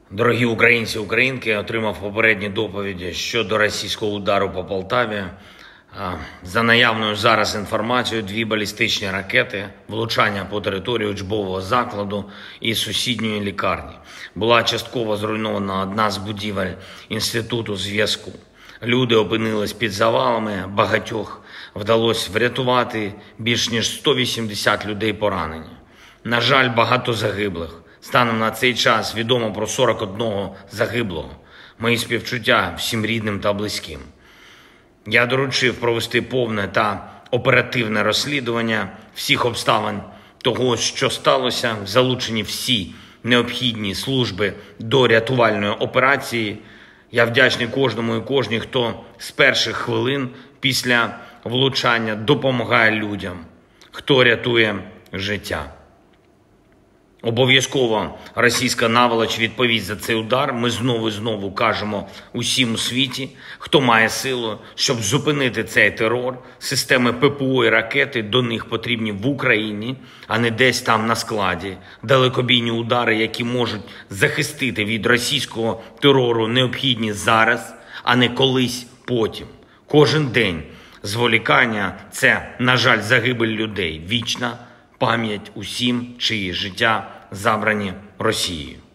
Дорогі українці, українки, отримав попередні доповіді щодо російського удару по Полтаві. За наявною зараз інформацією, 2 балістичні ракети, влучання по території учбового закладу і сусідньої лікарні. Була частково зруйнована одна з будівель Інституту зв'язку. Люди опинились під завалами, багатьох вдалося врятувати, більш ніж 180 людей поранені. На жаль, багато загиблих. Станом на цей час відомо про 41 загиблого. Мої співчуття всім рідним та близьким. Я доручив провести повне та оперативне розслідування всіх обставин того, що сталося, залучені всі необхідні служби до рятувальної операції. Я вдячний кожному і кожній, хто з перших хвилин після влучання допомагає людям, хто рятує життя. Обов'язково російська наволоч відповість за цей удар. Ми знову і знову кажемо усім у світі, хто має силу, щоб зупинити цей терор. Системи ППО і ракети до них потрібні в Україні, а не десь там на складі. Далекобійні удари, які можуть захистити від російського терору, необхідні зараз, а не колись потім. Кожен день зволікання – це, на жаль, загибель людей. Вічна пам'ять усім, чиї життя забрані Росією.